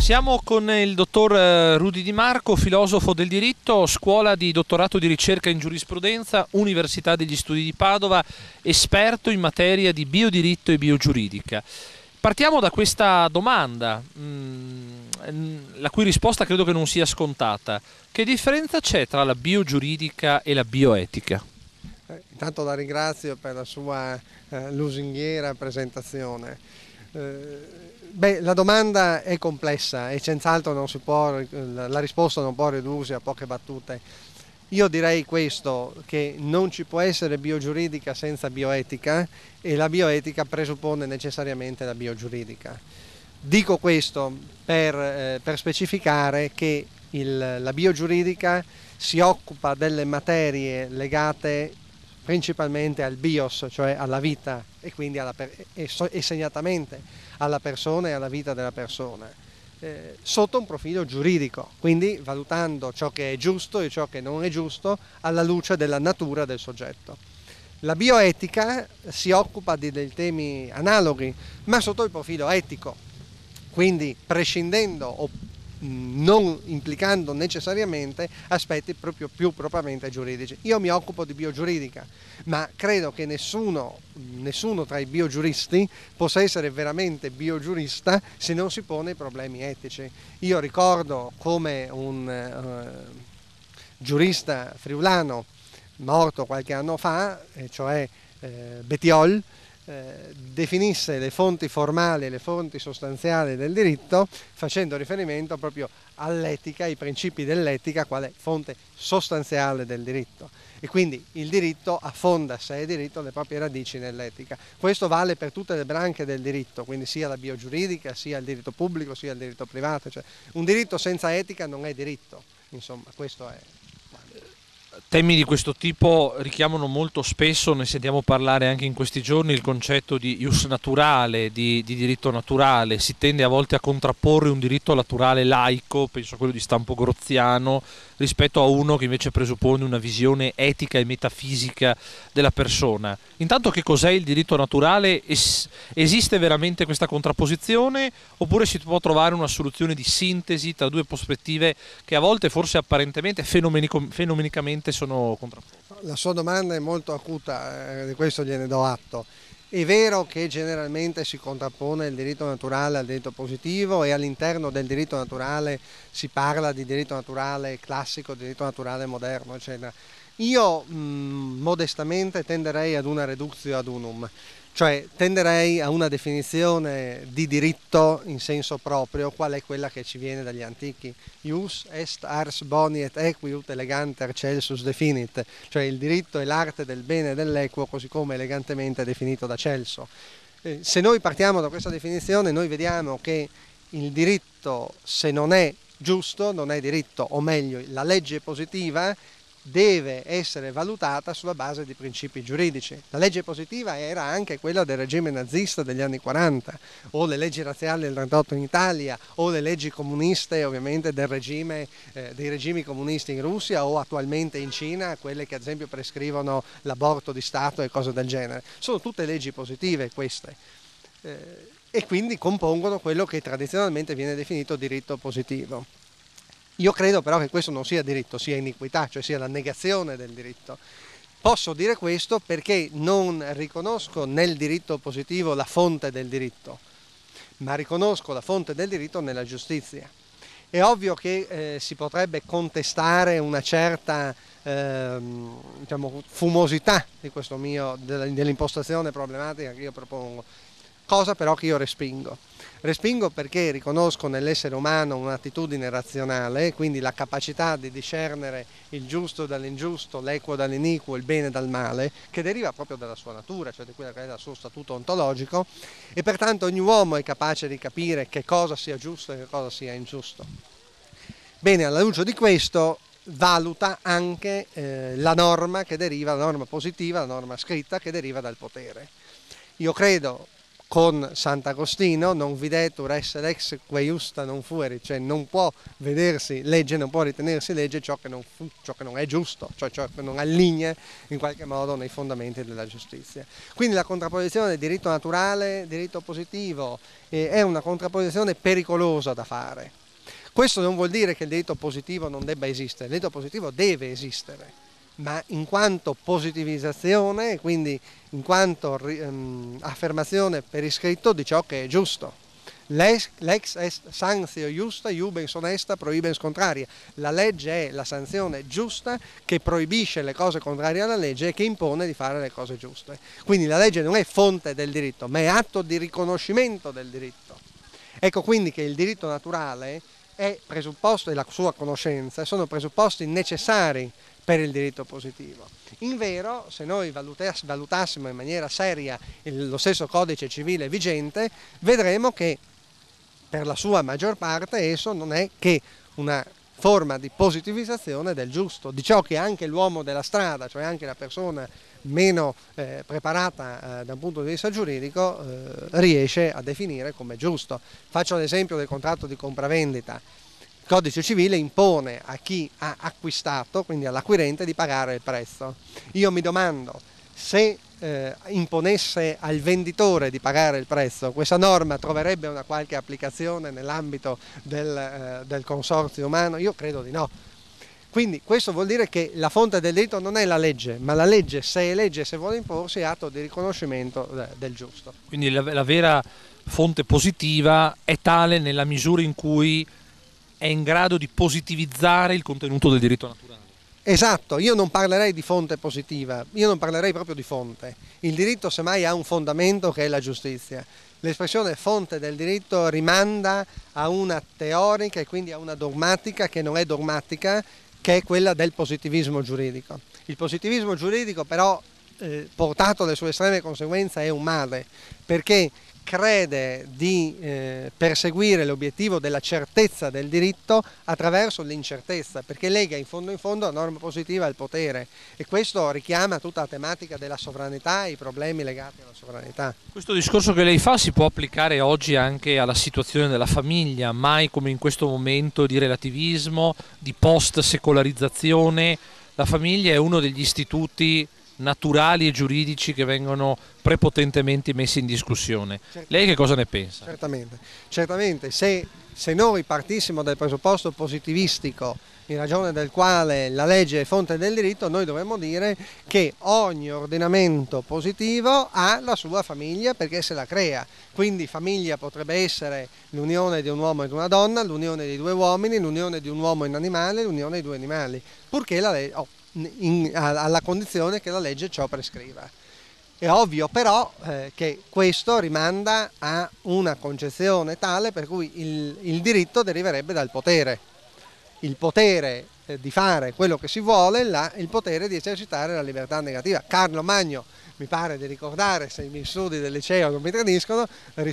Siamo con il dottor Rudy Di Marco, filosofo del diritto, scuola di dottorato di ricerca in giurisprudenza, Università degli Studi di Padova, esperto in materia di biodiritto e biogiuridica. Partiamo da questa domanda, la cui risposta credo che non sia scontata. Che differenza c'è tra la biogiuridica e la bioetica? Intanto la ringrazio per la sua lusinghiera presentazione. La domanda è complessa e senz'altro la risposta non può ridursi a poche battute. Io direi questo, che non ci può essere biogiuridica senza bioetica e la bioetica presuppone necessariamente la biogiuridica. Dico questo per specificare che la biogiuridica si occupa delle materie legate principalmente al bios, cioè alla vita e quindi e segnatamente alla persona e alla vita della persona, sotto un profilo giuridico, quindi valutando ciò che è giusto e ciò che non è giusto alla luce della natura del soggetto. La bioetica si occupa dei temi analoghi, ma sotto il profilo etico, quindi prescindendo o non implicando necessariamente aspetti proprio più propriamente giuridici. Io mi occupo di biogiuridica, ma credo che nessuno tra i biogiuristi possa essere veramente biogiurista se non si pone i problemi etici. Io ricordo come un giurista friulano morto qualche anno fa, cioè Bettiol, definisse le fonti formali e le fonti sostanziali del diritto facendo riferimento proprio all'etica, ai principi dell'etica quale fonte sostanziale del diritto, e quindi il diritto affonda sé diritto le proprie radici nell'etica. Questo vale per tutte le branche del diritto, quindi sia la biogiuridica, sia il diritto pubblico, sia il diritto privato, cioè un diritto senza etica non è diritto, insomma, questo è. Temi di questo tipo richiamano molto spesso, ne sentiamo parlare anche in questi giorni, il concetto di ius naturale, di diritto naturale. Si tende a volte a contrapporre un diritto naturale laico, penso a quello di stampo groziano, rispetto a uno che invece presuppone una visione etica e metafisica della persona. Intanto, che cos'è il diritto naturale? Esiste veramente questa contrapposizione oppure si può trovare una soluzione di sintesi tra due prospettive che a volte forse apparentemente fenomenicamente sono contrapposte? La sua domanda è molto acuta, di questo gliene do atto. È vero che generalmente si contrappone il diritto naturale al diritto positivo e all'interno del diritto naturale si parla di diritto naturale classico, diritto naturale moderno, eccetera. Io modestamente tenderei ad una reductio ad unum, cioè tenderei a una definizione di diritto in senso proprio, qual è quella che ci viene dagli antichi. Ius est ars boni et equiut eleganter Celsus definit, cioè il diritto è l'arte del bene e dell'equo, così come elegantemente definito da Celso. Se noi partiamo da questa definizione, noi vediamo che il diritto, se non è giusto, non è diritto, o meglio, la legge positiva deve essere valutata sulla base di principi giuridici. La legge positiva era anche quella del regime nazista degli anni 40, o le leggi razziali del 38 in Italia, o le leggi comuniste ovviamente dei regimi comunisti in Russia o attualmente in Cina, quelle che ad esempio prescrivono l'aborto di Stato e cose del genere. Sono tutte leggi positive queste. E quindi compongono quello che tradizionalmente viene definito diritto positivo. Io credo però che questo non sia diritto, sia iniquità, cioè sia la negazione del diritto. Posso dire questo perché non riconosco nel diritto positivo la fonte del diritto, ma riconosco la fonte del diritto nella giustizia. È ovvio che si potrebbe contestare una certa fumosità di dell'impostazione problematica che io propongo, cosa però che io respingo. Respingo perché riconosco nell'essere umano un'attitudine razionale, quindi la capacità di discernere il giusto dall'ingiusto, l'equo dall'iniquo, il bene dal male, che deriva proprio dalla sua natura, cioè di quello che è il suo statuto ontologico, e pertanto ogni uomo è capace di capire che cosa sia giusto e che cosa sia ingiusto. Bene, alla luce di questo valuta anche la norma che deriva, la norma positiva, la norma scritta che deriva dal potere. Io credo, con Sant'Agostino, non videtur esse lex quae justa non fuerit, cioè non può vedersi legge, non può ritenersi legge ciò che non è giusto, cioè ciò che non allinea in qualche modo nei fondamenti della giustizia. Quindi la contrapposizione diritto naturale, diritto positivo, è una contrapposizione pericolosa da fare. Questo non vuol dire che il diritto positivo non debba esistere, il diritto positivo deve esistere, ma in quanto positivizzazione, quindi in quanto affermazione per iscritto di ciò che è giusto. Lex est sanctio justa, iubens honesta, prohibens contraria. La legge è la sanzione giusta che proibisce le cose contrarie alla legge e che impone di fare le cose giuste. Quindi la legge non è fonte del diritto, ma è atto di riconoscimento del diritto. Ecco quindi che il diritto naturale è presupposto, e la sua conoscenza sono presupposti necessari per il diritto positivo. Invero, se noi valutassimo in maniera seria lo stesso codice civile vigente, vedremo che per la sua maggior parte esso non è che una forma di positivizzazione del giusto, di ciò che anche l'uomo della strada, cioè anche la persona meno preparata da un punto di vista giuridico, riesce a definire come giusto. Faccio l'esempio del contratto di compravendita. Il codice civile impone a chi ha acquistato, quindi all'acquirente, di pagare il prezzo. Io mi domando se imponesse al venditore di pagare il prezzo, questa norma troverebbe una qualche applicazione nell'ambito del consorzio umano? Io credo di no. Quindi questo vuol dire che la fonte del diritto non è la legge, ma la legge, se è legge, se vuole imporsi, è atto di riconoscimento del giusto. Quindi la vera fonte positiva è tale nella misura in cui è in grado di positivizzare il contenuto del diritto naturale. Esatto, io non parlerei di fonte positiva, io non parlerei proprio di fonte. Il diritto semmai ha un fondamento che è la giustizia. L'espressione fonte del diritto rimanda a una teorica e quindi a una dogmatica che non è dogmatica, che è quella del positivismo giuridico. Il positivismo giuridico però, portato alle sue estreme conseguenze, è un male, perché crede di perseguire l'obiettivo della certezza del diritto attraverso l'incertezza, perché lega in fondo la norma positiva al potere, e questo richiama tutta la tematica della sovranità e i problemi legati alla sovranità. Questo discorso che lei fa si può applicare oggi anche alla situazione della famiglia, mai come in questo momento di relativismo, di post-secolarizzazione. La famiglia è uno degli istituti naturali e giuridici che vengono prepotentemente messi in discussione. Lei che cosa ne pensa? Certamente, se noi partissimo dal presupposto positivistico in ragione del quale la legge è fonte del diritto, noi dovremmo dire che ogni ordinamento positivo ha la sua famiglia perché se la crea. Quindi famiglia potrebbe essere l'unione di un uomo e di una donna, l'unione di due uomini, l'unione di un uomo e un animale, l'unione di due animali, purché la legge... alla condizione che la legge ciò prescriva. È ovvio però che questo rimanda a una concezione tale per cui il diritto deriverebbe dal potere. Il potere di fare quello che si vuole, il potere di esercitare la libertà negativa. Carlo Magno, mi pare di ricordare, se i miei studi del liceo non mi tradiscono,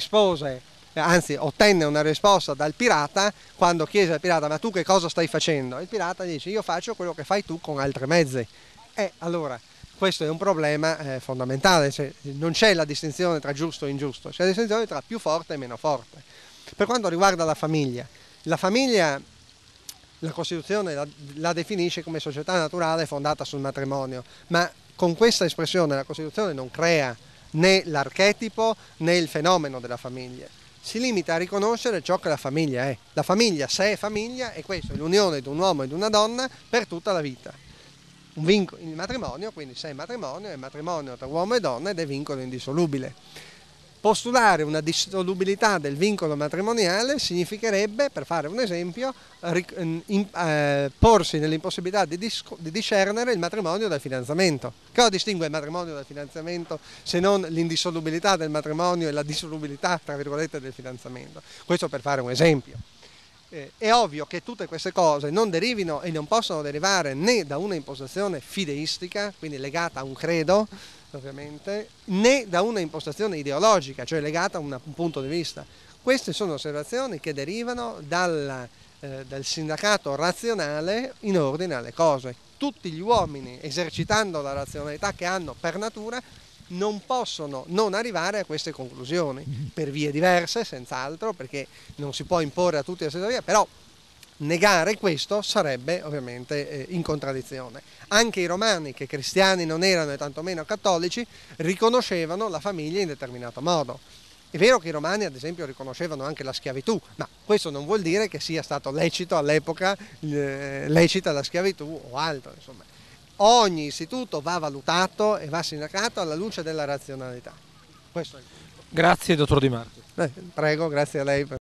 ottenne una risposta dal pirata quando chiese al pirata: ma tu che cosa stai facendo? Il pirata gli dice: io faccio quello che fai tu con altri mezzi. Allora questo è un problema fondamentale, cioè, non c'è la distinzione tra giusto e ingiusto, c'è la distinzione tra più forte e meno forte. Per quanto riguarda la famiglia, la Costituzione la definisce come società naturale fondata sul matrimonio, ma con questa espressione la Costituzione non crea né l'archetipo né il fenomeno della famiglia. Si limita a riconoscere ciò che la famiglia è. La famiglia, se è famiglia, è questo, è l'unione di un uomo e di una donna per tutta la vita. Il matrimonio, quindi se è matrimonio tra uomo e donna ed è vincolo indissolubile. Postulare una dissolubilità del vincolo matrimoniale significherebbe, per fare un esempio, porsi nell'impossibilità di discernere il matrimonio dal fidanzamento. Che cosa distingue il matrimonio dal fidanzamento se non l'indissolubilità del matrimonio e la dissolubilità, tra virgolette, del fidanzamento? Questo per fare un esempio. È ovvio che tutte queste cose non derivino e non possono derivare né da una impostazione fideistica, quindi legata a un credo, ovviamente, né da una impostazione ideologica, cioè legata a un punto di vista. Queste sono osservazioni che derivano dal sindacato razionale in ordine alle cose. Tutti gli uomini, esercitando la razionalità che hanno per natura, non possono non arrivare a queste conclusioni, per vie diverse, senz'altro, perché non si può imporre a tutti la stessa via, però negare questo sarebbe ovviamente in contraddizione. Anche i romani, che cristiani non erano e tantomeno cattolici, riconoscevano la famiglia in determinato modo. È vero che i romani ad esempio riconoscevano anche la schiavitù, ma questo non vuol dire che sia stato lecito all'epoca, lecita la schiavitù o altro, insomma. Ogni istituto va valutato e va sindacato alla luce della razionalità. Questo è il punto. Grazie, dottor Di Marco. Prego, grazie a lei.